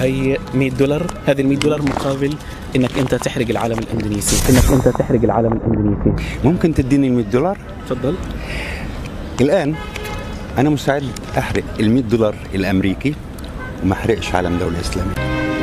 وهي $100. هذه $100 مقابل انك انت تحرق العلم الاندونيسي، ممكن تديني $100؟ تفضل. الآن أنا مستعد أحرق $100 الأمريكي وما أحرقش علم دولة إسلامية،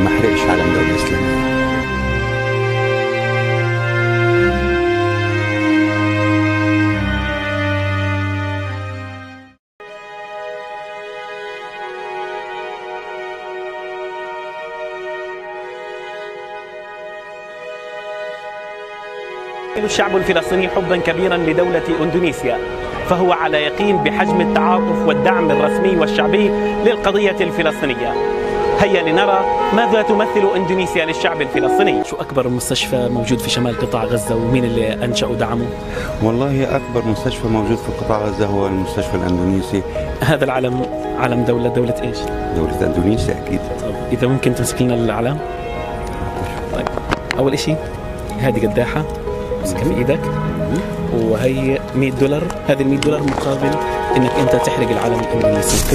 الشعب الفلسطيني حبا كبيرا لدولة اندونيسيا، فهو على يقين بحجم التعاطف والدعم الرسمي والشعبي للقضية الفلسطينية. هيا لنرى ماذا تمثل اندونيسيا للشعب الفلسطيني. شو اكبر مستشفى موجود في شمال قطاع غزة ومين اللي انشأ ودعمه؟ والله أكبر مستشفى موجود في قطاع غزة هو المستشفى الأندونيسي. هذا العلم علم دولة ايش؟ دولة أندونيسيا أكيد. طيب إذا ممكن تمسك لنا العلم. طيب أول إشي هذه قداحة امسكها في إيدك، وهي $100. هذه $100 مقابل إنك أنت تحرق العلم الإندونيسي،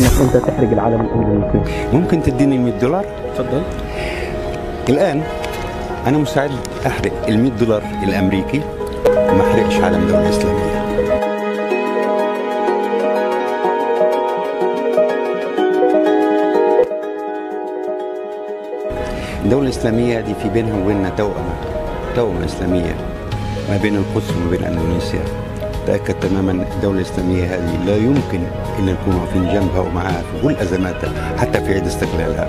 ممكن تديني $100؟ تفضل. الآن أنا مستعد أحرق $100 الأمريكي وما أحرقش علم دولة إسلامية. الدولة الإسلامية دي في بينها وبيننا توأمة إسلامية ما بين القدس وما بين أندونيسيا. تأكد تماما الدولة الإسلامية هذه لا يمكن إلا نكون واقفين جنبها ومعها في كل أزماتها حتى في عيد استقلالها.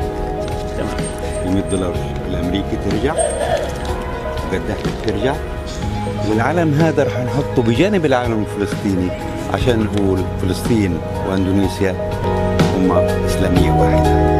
$100 الأمريكي ترجع وقداحتك ترجع، والعلم هذا رح نحطه بجانب العلم الفلسطيني عشان نقول فلسطين وأندونيسيا هما إسلامية واحدة.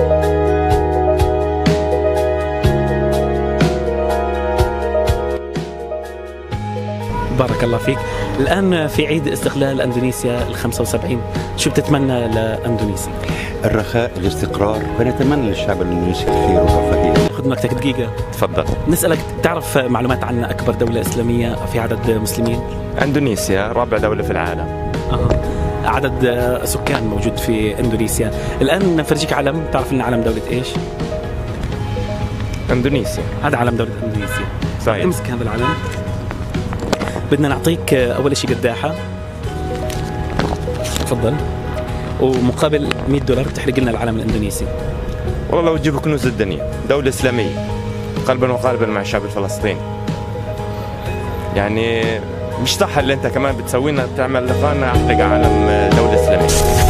بارك الله فيك. الآن في عيد استقلال أندونيسيا ال75، شو بتتمنى لأندونيسيا؟ الرخاء، الاستقرار، ونتمنى للشعب الاندونيسي الخير والرفاهية. خذ وقتك دقيقة. تفضل. نسألك، تعرف معلومات عن أكبر دولة إسلامية في عدد مسلمين؟ اندونيسيا رابع دولة في العالم. عدد سكان موجود في اندونيسيا. الآن نفرجيك علم، تعرف لنا علم دولة ايش؟ اندونيسيا. هذا علم دولة اندونيسيا. صحيح. امسك هذا العلم. بدنا نعطيك أول شيء قداحة. تفضل. ومقابل $100 تحرق لنا العلم الإندونيسي. والله لو تجيب كنوز الدنيا، دولة إسلامية قلبا وقالبا مع الشعب الفلسطيني. يعني مش صح اللي أنت كمان بتسوينا تعمل لقاءنا أحرق علم دولة إسلامية.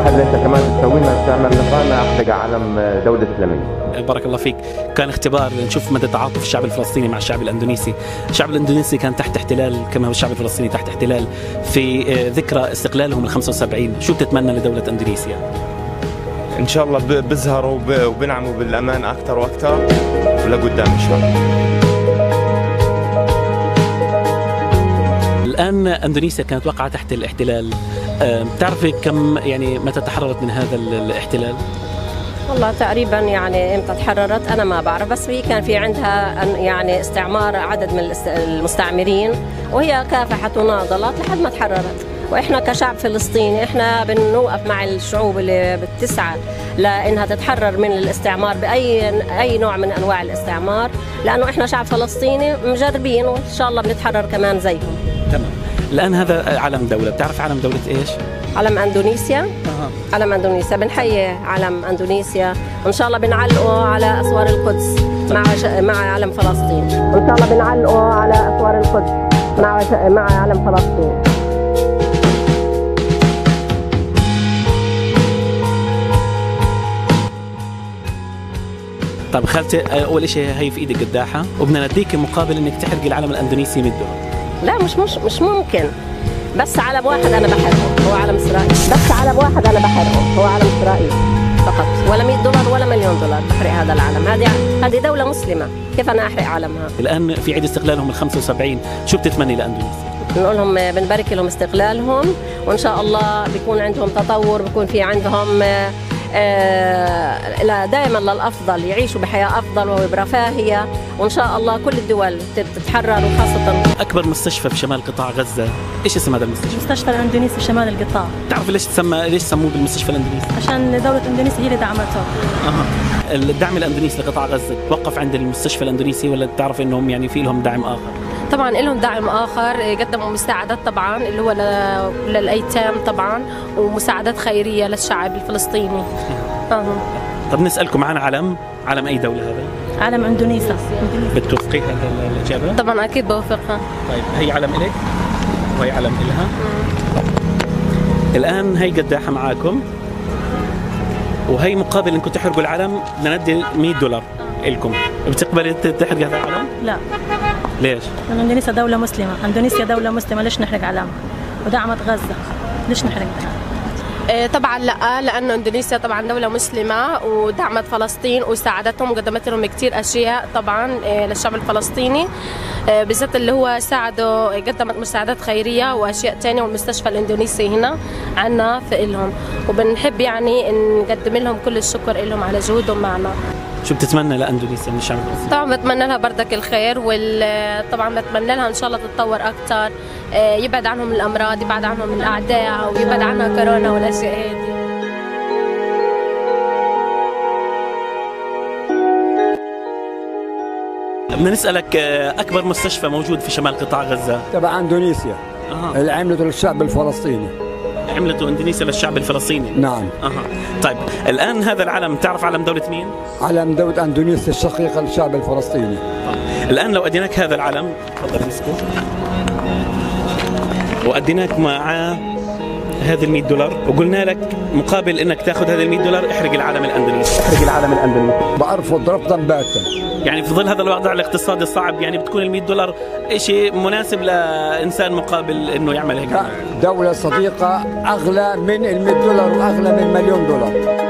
دولة إسلامية. بارك الله فيك. كان اختبار نشوف مدى تعاطف الشعب الفلسطيني مع الشعب الاندونيسي. الشعب الاندونيسي كان تحت احتلال كما هو الشعب الفلسطيني تحت احتلال في ذكرى استقلالهم ال75. شو بتتمنى لدولة اندونيسيا؟ إن شاء الله بيظهروا وبنعموا بالأمان أكثر وأكثر ولقدام إن شاء الله. الآن أندونيسيا كانت واقعة تحت الاحتلال، بتعرفي كم يعني متى تحررت من هذا الاحتلال؟ والله تقريبا يعني امتى تحررت انا ما بعرف، بس هي كان في عندها يعني استعمار عدد من المستعمرين، وهي كافحت وناضلت لحد ما تحررت. واحنا كشعب فلسطيني احنا بنوقف مع الشعوب اللي بتسعى لانها تتحرر من الاستعمار باي نوع من انواع الاستعمار، لانه احنا شعب فلسطيني مجربين وان شاء الله بنتحرر كمان زيهم. تمام. الان هذا علم دولة، بتعرف علم دولة ايش؟ علم اندونيسيا. علم اندونيسيا، بنحيي علم اندونيسيا، وان شاء الله بنعلقه على اسوار القدس مع علم فلسطين. وان شاء الله بنعلقه على اسوار القدس مع علم فلسطين. طيب خالتي، اول شيء هي في ايدك قداحة وبدنا نديك مقابل انك تحرقي العلم الاندونيسي $100. لا مش ممكن. بس علم واحد انا بحرقه هو علم اسرائيل. فقط، ولا $100 ولا $1,000,000 بحرق هذا العلم. هذه دولة مسلمة، كيف انا احرق علمها؟ الان في عيد استقلالهم ال75، شو بتتمني لاندونيسيا؟ بنقول لهم بنبارك لهم استقلالهم، وان شاء الله بيكون عندهم تطور، بيكون في عندهم دائما للأفضل، يعيشوا بحياة أفضل وبرفاهية، وإن شاء الله كل الدول تتحرر. وخاصة أكبر مستشفى في شمال قطاع غزة، إيش اسم هذا المستشفى؟ المستشفى الاندونيسي في شمال القطاع. تعرف ليش سموه بالمستشفى الاندونيسي؟ عشان دولة اندونيسيا هي اللي دعمته. الدعم الاندونيسي لقطاع غزة توقف عند المستشفى الاندونيسي، ولا تعرف انهم يعني في لهم دعم اخر؟ طبعا لهم دعم اخر، قدموا مساعدات طبعا اللي هو للايتام طبعا، ومساعدات خيريه للشعب الفلسطيني. طب نسالكم عن علم اي دوله هذا؟ علم اندونيسيا. بتوافقي هذا الاجابه؟ طبعا اكيد بوافقها. طيب هي علم الك وهي علم الها. الان هي قداحه معاكم، وهي مقابل انكم تحرقوا العلم بدنا ندي $100 لكم. بتقبلي تحرقي هذا العلم؟ لا. ليش؟ لأن اندونيسيا دولة مسلمة، اندونيسيا دولة مسلمة، ليش نحرق علم؟ ودعمت غزة، ليش نحرق علم؟ طبعا لا، لانه اندونيسيا طبعا دوله مسلمه ودعمت فلسطين وساعدتهم وقدمت لهم كثير اشياء طبعا للشعب الفلسطيني، بالذات اللي هو ساعدوا، قدمت مساعدات خيريه واشياء ثانيه، والمستشفى الاندونيسي هنا عنا في لهم، وبنحب يعني نقدم لهم كل الشكر لهم على جهودهم معنا. شو بتتمنى لاندونيسيا من الشعب الفلسطيني؟ طبعا بتمنى لها بردك الخير، طبعا بتمنى لها ان شاء الله تتطور اكثر، يبعد عنهم الامراض، يبعد عنهم الاعداء، ويبعد عنها كورونا والاشياء هذه. بدنا نسالك، اكبر مستشفى موجود في شمال قطاع غزه؟ تبع اندونيسيا. اللي عملته للشعب الفلسطيني. عملته اندونيسيا للشعب الفلسطيني؟ نعم. طيب الان هذا العلم تعرف علم دوله مين؟ علم دوله اندونيسيا الشقيقه للشعب الفلسطيني. الان لو اديناك هذا العلم، تفضل امسكه، واديناك معاه هذا $100 وقلنا لك مقابل انك تاخذ هذا $100 احرق العلم الاندونيسي، احرق العلم الاندونيسي، بعرفه رفضا باتا. يعني في ظل هذا الوضع الاقتصادي الصعب، يعني بتكون $100 شيء مناسب لانسان مقابل انه يعمل هيك؟ دولة صديقة اغلى من $100 واغلى من $1,000,000.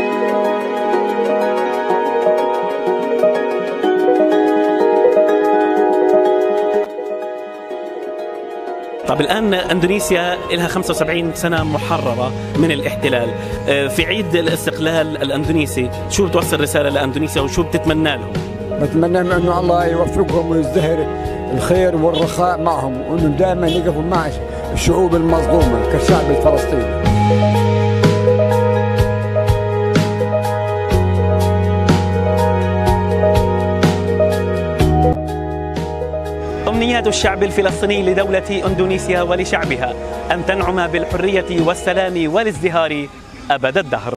طب الآن اندونيسيا لها 75 سنة محررة من الاحتلال، في عيد الاستقلال الاندونيسي شو بتوصل رسالة لاندونيسيا وشو بتتمنى لهم؟ بتمنى انه الله يوفقهم ويزدهر الخير والرخاء معهم، وانه دائما يقفوا مع الشعوب المظلومة كالشعب الفلسطيني. أمنيات الشعب الفلسطيني لدولة أندونيسيا ولشعبها أن تنعم بالحرية والسلام والازدهار أبد الدهر.